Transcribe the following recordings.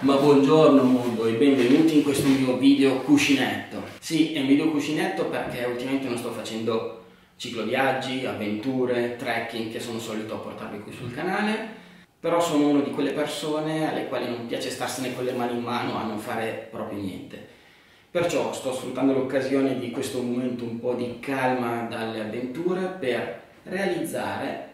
Ma buongiorno mondo e benvenuti in questo mio video cuscinetto. Sì, è un video cuscinetto perché ultimamente non sto facendo cicloviaggi, avventure, trekking che sono solito portarvi qui sul canale, però sono una di quelle persone alle quali non piace starsene con le mani in mano a non fare proprio niente. Perciò sto sfruttando l'occasione di questo momento un po' di calma dalle avventure per realizzare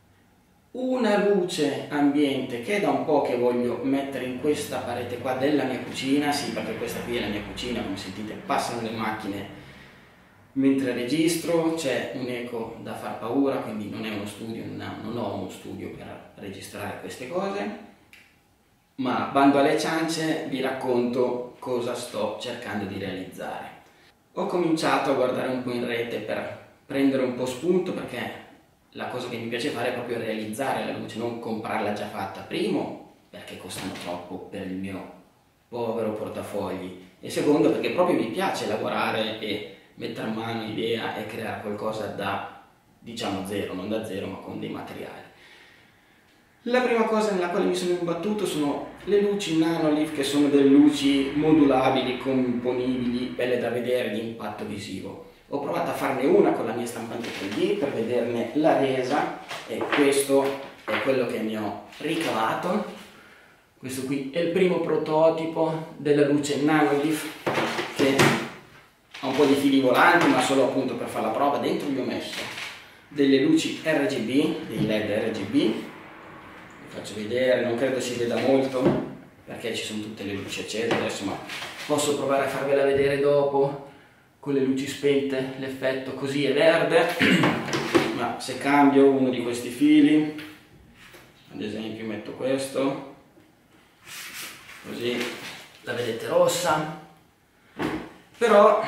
una luce ambiente che è da un po' che voglio mettere in questa parete qua della mia cucina. Sì, perché questa qui è la mia cucina, come sentite passano le macchine mentre registro, c'è un'eco da far paura, quindi non è uno studio, non ho uno studio per registrare queste cose, ma bando alle ciance vi racconto cosa sto cercando di realizzare. Ho cominciato a guardare un po' in rete per prendere un po' spunto, perché la cosa che mi piace fare è proprio realizzare la luce, non comprarla già fatta. Primo, perché costano troppo per il mio povero portafogli, e secondo, perché proprio mi piace lavorare e mettere a mano idea e creare qualcosa da, diciamo, zero, non da zero, ma con dei materiali. La prima cosa nella quale mi sono imbattuto sono le luci Nanolift, che sono delle luci modulabili, componibili, belle da vedere, di impatto visivo. Ho provato a farne una con la mia stampante 3D per vederne la resa, e questo è quello che ne ho ricavato. Questo qui è il primo prototipo della luce Nanolift, che ha un po' di fili volanti, ma solo appunto per fare la prova. Dentro gli ho messo delle luci RGB, dei LED RGB. Vi faccio vedere, non credo si veda molto perché ci sono tutte le luci accese adesso, ma posso provare a farvela vedere dopo. Con le luci spente l'effetto così è verde, ma se cambio uno di questi fili, ad esempio metto questo, così la vedete rossa, però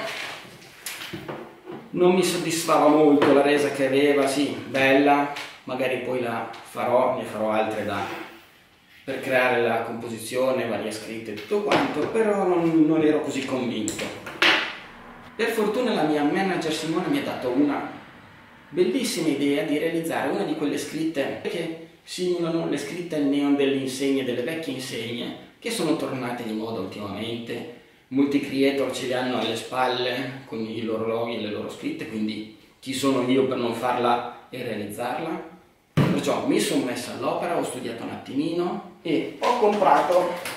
non mi soddisfava molto la resa che aveva. Sì, bella, magari poi la farò, ne farò altre per creare la composizione, varie scritte e tutto quanto, però non ero così convinto. Per fortuna la mia manager Simona mi ha dato una bellissima idea di realizzare una di quelle scritte che simulano le scritte al neon delle insegne, delle vecchie insegne, che sono tornate di moda ultimamente. Molti creator ce li hanno alle spalle con i loro loghi e le loro scritte, quindi chi sono io per non farla e realizzarla? Perciò mi sono messa all'opera, ho studiato un attimino e ho comprato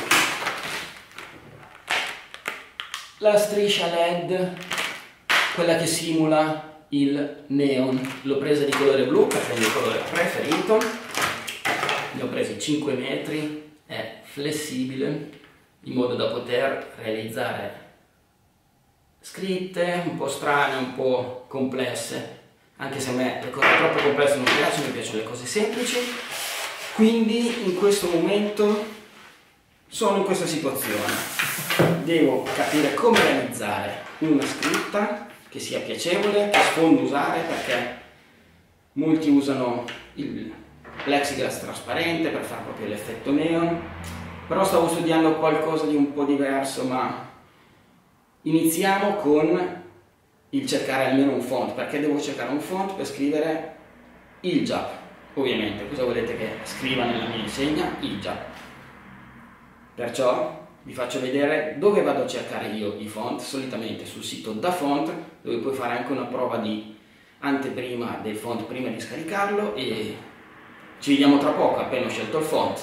la striscia LED, quella che simula il neon. L'ho presa di colore blu perché è il mio colore preferito. Ne ho presi 5 metri, è flessibile in modo da poter realizzare scritte un po' strane, un po' complesse, anche se a me le cose troppo complesse non mi piacciono, mi piacciono le cose semplici. Quindi in questo momento sono in questa situazione. Devo capire come realizzare una scritta che sia piacevole, che sfondo usare, perché molti usano il plexiglass trasparente per fare proprio l'effetto neon, però stavo studiando qualcosa di un po' diverso. Ma iniziamo con il cercare almeno un font, perché devo cercare un font per scrivere hijab. Ovviamente, cosa volete che scriva nella mia insegna? Hijab. Perciò vi faccio vedere dove vado a cercare io i font, solitamente sul sito Da Font, dove puoi fare anche una prova di anteprima del font prima di scaricarlo, e ci vediamo tra poco appena ho scelto il font.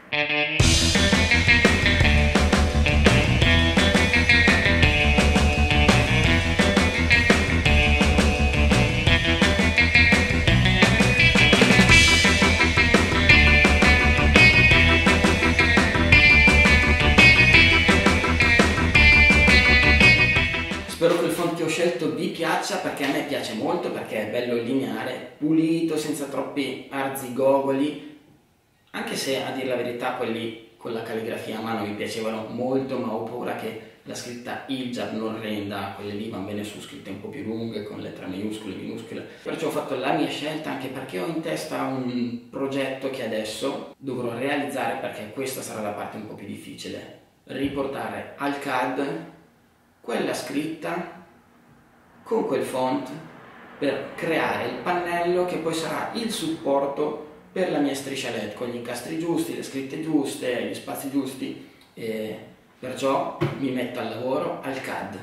Spero che il font che ho scelto vi piaccia, perché a me piace molto, perché è bello lineare, pulito, senza troppi arzigogoli, anche se a dire la verità quelli con la calligrafia a mano mi piacevano molto, ma ho paura che la scritta hijab non renda. Quelle lì vanno bene su scritte un po' più lunghe, con lettere maiuscole, minuscole. Perciò ho fatto la mia scelta, anche perché ho in testa un progetto che adesso dovrò realizzare, perché questa sarà la parte un po' più difficile: riportare al CAD quella scritta con quel font per creare il pannello che poi sarà il supporto per la mia striscia LED, con gli incastri giusti, le scritte giuste, gli spazi giusti. e perciò mi metto al lavoro al CAD.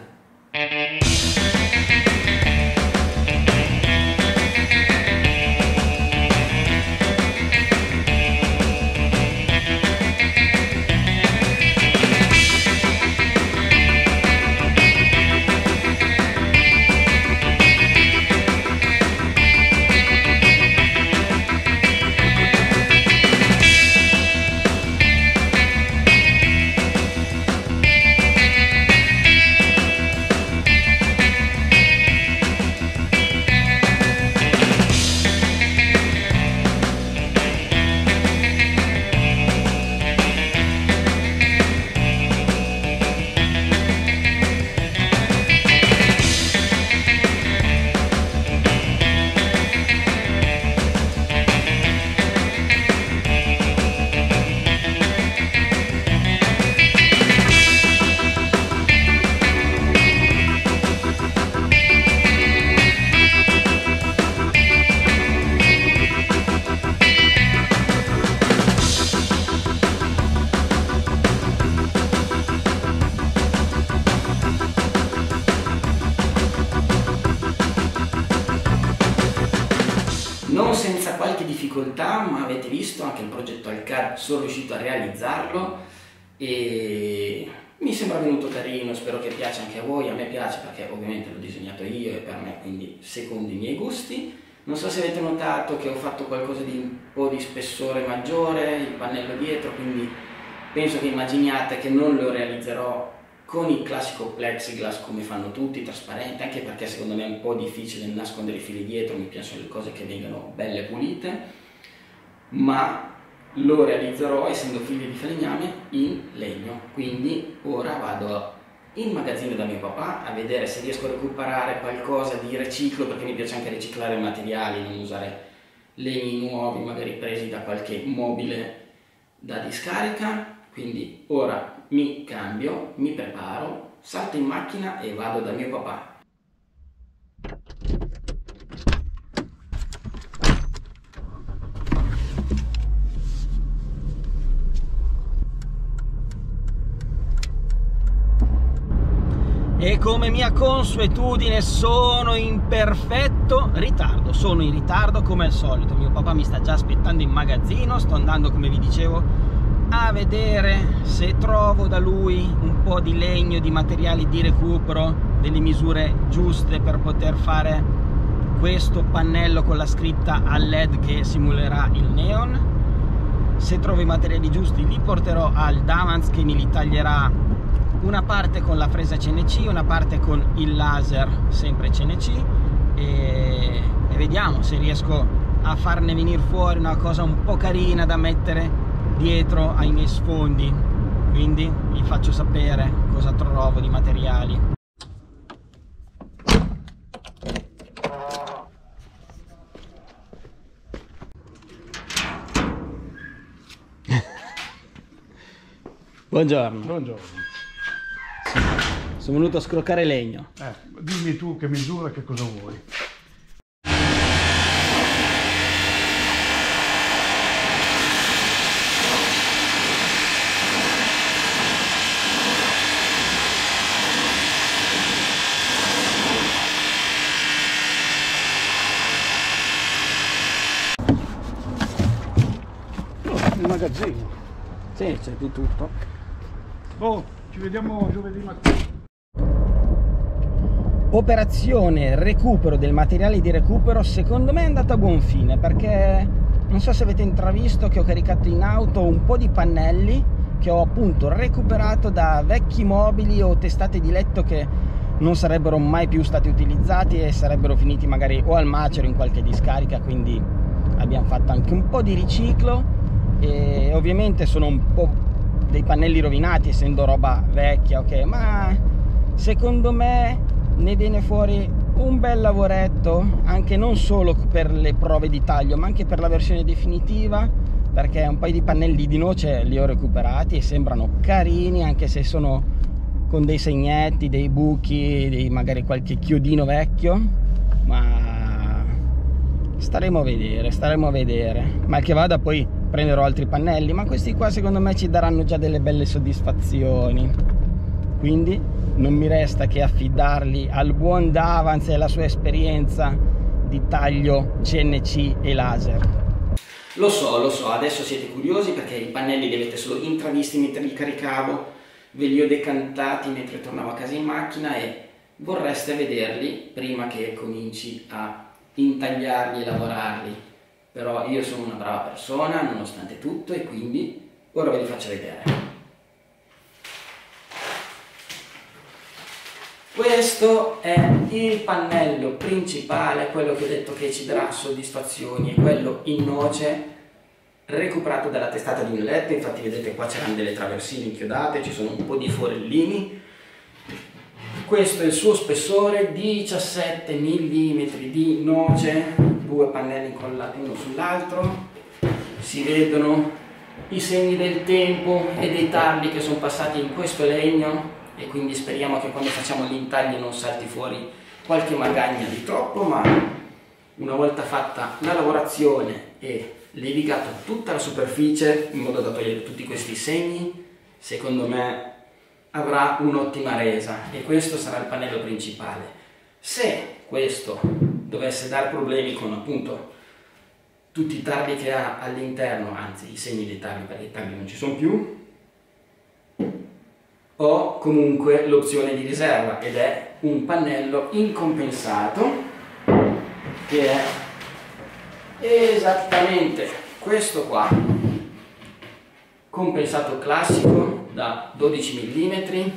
Non senza qualche difficoltà, ma avete visto anche il progetto al CAD, sono riuscito a realizzarlo e mi sembra venuto carino, spero che piaccia anche a voi. A me piace perché ovviamente l'ho disegnato io e per me, quindi secondo i miei gusti. Non so se avete notato che ho fatto qualcosa di un po' di spessore maggiore, il pannello dietro, quindi penso che immaginiate che non lo realizzerò con il classico plexiglass come fanno tutti, trasparente, anche perché secondo me è un po' difficile nascondere i fili dietro, mi piacciono le cose che vengano belle pulite, ma lo realizzerò, essendo figli di falegname, in legno. Quindi ora vado in magazzino da mio papà a vedere se riesco a recuperare qualcosa di riciclo, perché mi piace anche riciclare materiali, non usare legni nuovi, magari presi da qualche mobile da discarica. Quindi ora mi cambio, mi preparo, salto in macchina e vado da mio papà. E come mia consuetudine sono in perfetto ritardo, sono in ritardo come al solito. Mio papà mi sta già aspettando in magazzino, sto andando, come vi dicevo, a vedere se trovo da lui un po' di legno, di materiali di recupero, delle misure giuste per poter fare questo pannello con la scritta a LED che simulerà il neon. Se trovo i materiali giusti li porterò al Davans, che me li taglierà una parte con la fresa CNC, una parte con il laser sempre CNC, e vediamo se riesco a farne venire fuori una cosa un po' carina da mettere dietro ai miei sfondi. Quindi vi faccio sapere cosa trovo di materiali. Buongiorno. Buongiorno. Sono venuto a scroccare legno. Dimmi tu che misura, che cosa vuoi. Il magazzino. Sì, c'è di tutto. Oh, ci vediamo giovedì mattina. Operazione recupero del materiale di recupero secondo me è andata a buon fine, perché non so se avete intravisto che ho caricato in auto un po' di pannelli che ho appunto recuperato da vecchi mobili o testate di letto che non sarebbero mai più stati utilizzati e sarebbero finiti magari o al macero in qualche discarica. Quindi abbiamo fatto anche un po' di riciclo e ovviamente sono un po' dei pannelli rovinati essendo roba vecchia, ok, ma secondo me ne viene fuori un bel lavoretto, anche non solo per le prove di taglio ma anche per la versione definitiva, perché un paio di pannelli di noce li ho recuperati e sembrano carini, anche se sono con dei segnetti, dei buchi, magari qualche chiodino vecchio, ma staremo a vedere, mal che vada. Poi prenderò altri pannelli, ma questi qua secondo me ci daranno già delle belle soddisfazioni, quindi non mi resta che affidarli al buon Davans e alla sua esperienza di taglio CNC e laser. Lo so, adesso siete curiosi perché i pannelli li avete solo intravisti mentre li caricavo, ve li ho decantati mentre tornavo a casa in macchina e vorreste vederli prima che cominci a intagliarli e lavorarli, però io sono una brava persona nonostante tutto e quindi ora ve li faccio vedere. Questo è il pannello principale, quello che ho detto che ci darà soddisfazioni, è quello in noce recuperato dalla testata di un LED. Infatti vedete qua c'erano delle traversine inchiodate, ci sono un po' di forellini. Questo è il suo spessore, 17 mm di noce, due pannelli incollati uno sull'altro, si vedono i segni del tempo e dei tarli che sono passati in questo legno e quindi speriamo che quando facciamo gli intagli non salti fuori qualche magagna di troppo, ma una volta fatta la lavorazione e levigato tutta la superficie in modo da togliere tutti questi segni, secondo me avrà un'ottima resa e questo sarà il pannello principale. Se questo dovesse dare problemi con appunto tutti i tarli che ha all'interno, anzi i segni dei tarli, perché i tarli non ci sono più, ho comunque l'opzione di riserva ed è un pannello incompensato che è esattamente questo qua, compensato classico da 12 mm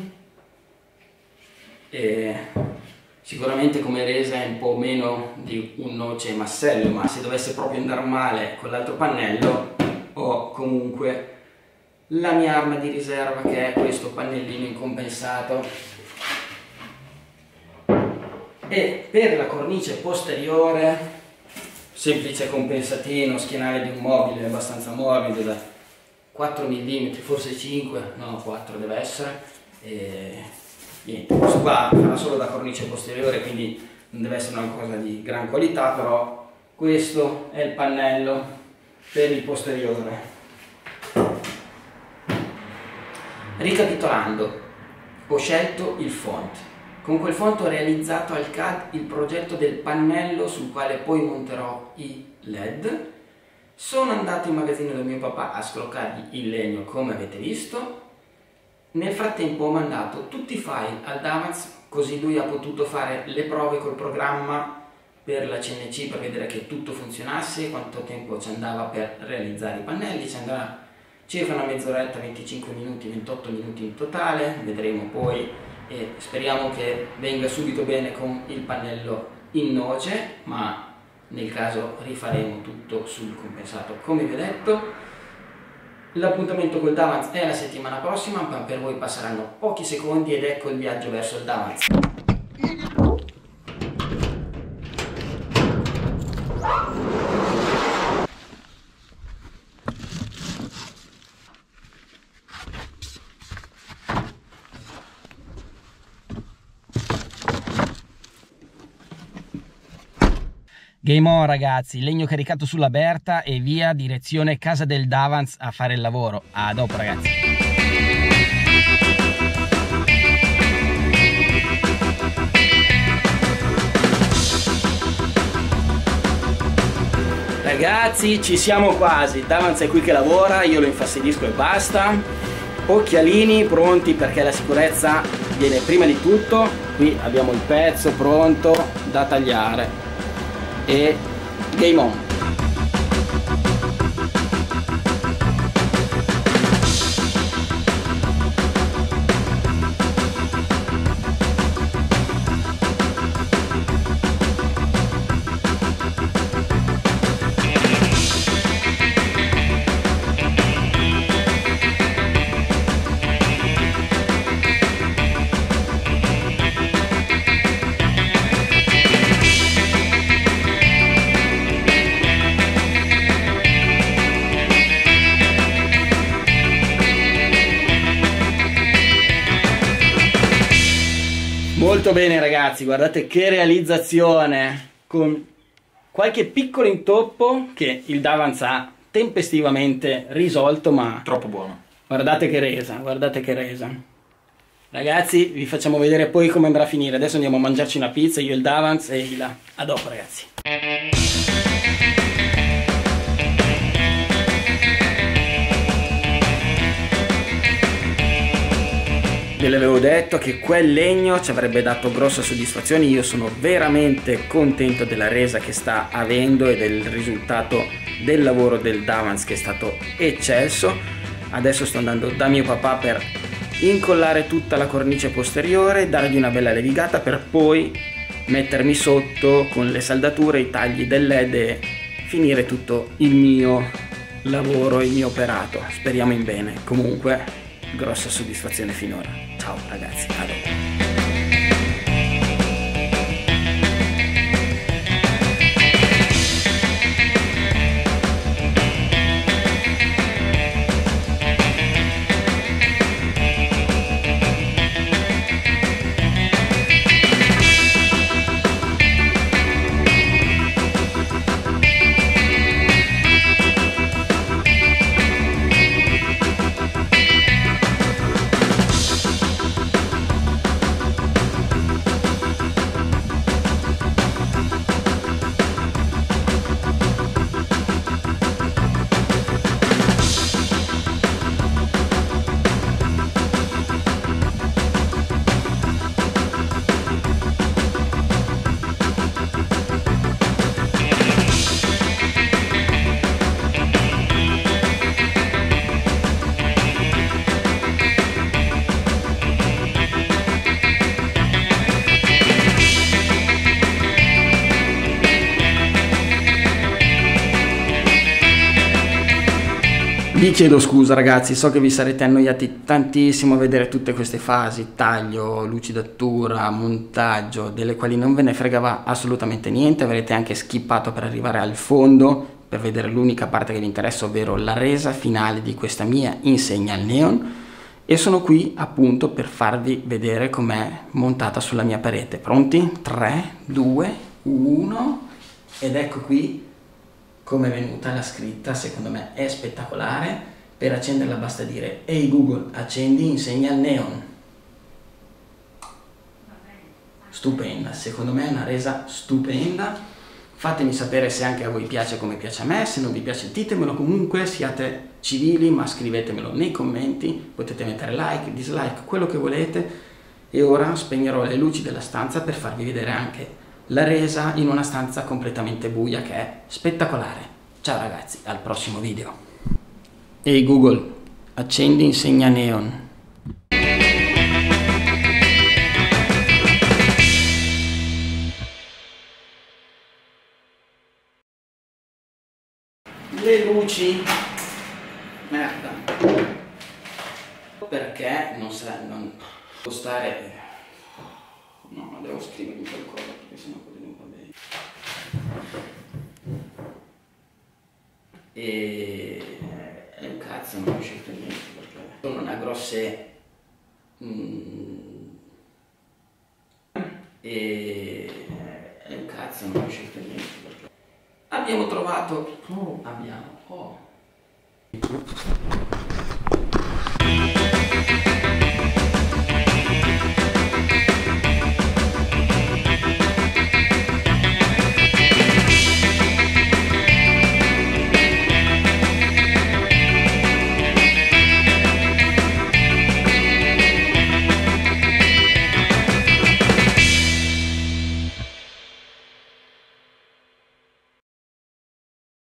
e sicuramente come resa è un po' meno di un noce massello, ma se dovesse proprio andare male con l'altro pannello ho comunque la mia arma di riserva che è questo pannellino incompensato. E per la cornice posteriore semplice compensatino, schienale di un mobile abbastanza morbido da 4 mm, forse 5, no 4 deve essere, e niente, questo qua farà solo da cornice posteriore quindi non deve essere una cosa di gran qualità, però questo è il pannello per il posteriore. Ricapitolando, ho scelto il font. Con quel font ho realizzato al CAD il progetto del pannello sul quale poi monterò i LED. Sono andato in magazzino da mio papà a scroccargli il legno come avete visto. Nel frattempo ho mandato tutti i file al Davans, così lui ha potuto fare le prove col programma per la CNC per vedere che tutto funzionasse, quanto tempo ci andava per realizzare i pannelli. Ci andrà circa una mezz'oretta, 25 minuti, 28 minuti in totale, vedremo poi e speriamo che venga subito bene con il pannello in noce, ma nel caso rifaremo tutto sul compensato come vi ho detto. L'appuntamento col Davans è la settimana prossima, ma per voi passeranno pochi secondi ed ecco il viaggio verso il Davans. Game on ragazzi, legno caricato sulla Berta e via direzione casa del Davans a fare il lavoro. A dopo ragazzi. Ragazzi, ci siamo quasi, Davans è qui che lavora, io lo infastidisco e basta. Occhialini pronti perché la sicurezza viene prima di tutto. Qui abbiamo il pezzo pronto da tagliare e game on. Molto bene ragazzi, guardate che realizzazione, con qualche piccolo intoppo che il Davans ha tempestivamente risolto, ma Troppo buono. guardate che resa, guardate che resa. Ragazzi, vi facciamo vedere poi come andrà a finire. Adesso andiamo a mangiarci una pizza, io, il Davans e Ila. A dopo, ragazzi. Ve l'avevo detto che quel legno ci avrebbe dato grosse soddisfazioni. Io sono veramente contento della resa che sta avendo e del risultato del lavoro del Davans, che è stato eccelso. Adesso sto andando da mio papà per incollare tutta la cornice posteriore, dargli una bella levigata per poi mettermi sotto con le saldature, i tagli del LED e finire tutto il mio lavoro, il mio operato. Speriamo in bene. Comunque, grossa soddisfazione finora. Ciao ragazzi, a dopo. Vi chiedo scusa ragazzi, so che vi sarete annoiati tantissimo a vedere tutte queste fasi, taglio, lucidatura, montaggio, delle quali non ve ne fregava assolutamente niente. Avrete anche skippato per arrivare al fondo, per vedere l'unica parte che vi interessa, ovvero la resa finale di questa mia insegna al neon. E sono qui appunto per farvi vedere com'è montata sulla mia parete. Pronti? 3, 2, 1 ed ecco qui come è venuta la scritta. Secondo me è spettacolare. Per accenderla basta dire: ehi Google, accendi insegna al neon. Stupenda, secondo me è una resa stupenda. Fatemi sapere se anche a voi piace come piace a me. Se non vi piace ditemelo comunque, siate civili, ma scrivetemelo nei commenti. Potete mettere like, dislike, quello che volete. E ora spegnerò le luci della stanza per farvi vedere anche la resa in una stanza completamente buia, che è spettacolare. Ciao ragazzi, al prossimo video. Ehi Google, accendi insegna neon. Le luci, merda, perché non può stare. No, ma devo scrivere qualcosa perché sennò poi non va bene. E un cazzo, non ho scelto niente perché non ha grosse. E un cazzo, non ho scelto niente perché abbiamo trovato.